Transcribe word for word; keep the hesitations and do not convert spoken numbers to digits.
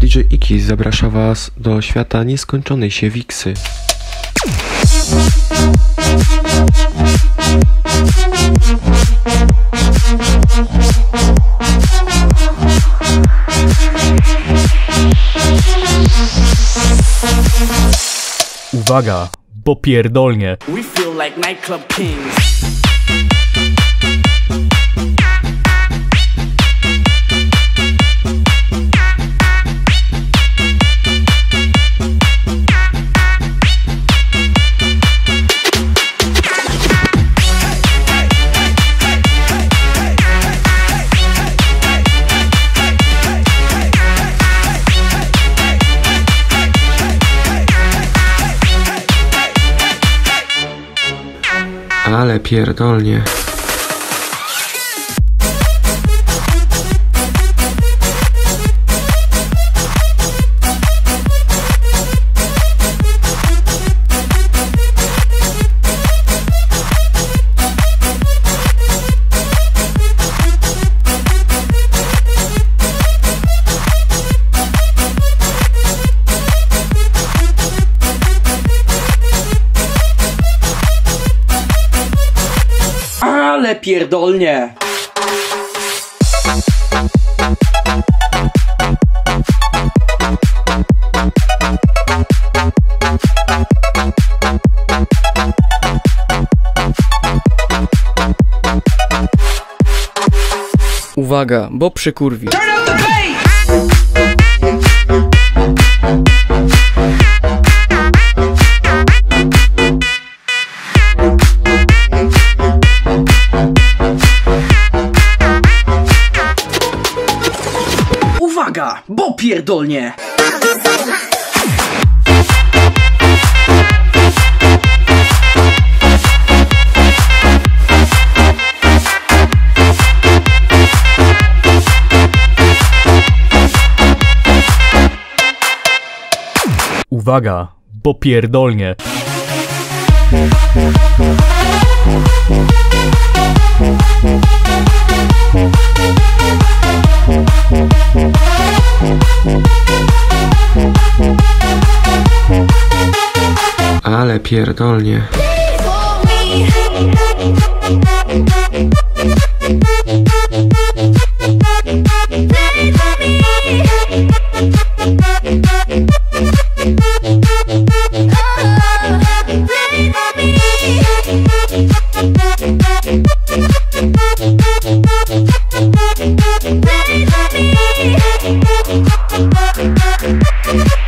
D J Iki zaprasza Was do świata nieskończonej się wiksy. Uwaga, bo pierdolnie. We feel like nightclub kings. Ale pierdolnie. Ale pierdolnie. Uwaga, bo przykurwi. Uwaga, bo pierdolnie. Uwaga, bo pierdolnie. Ale pierdolnie. Ready for me.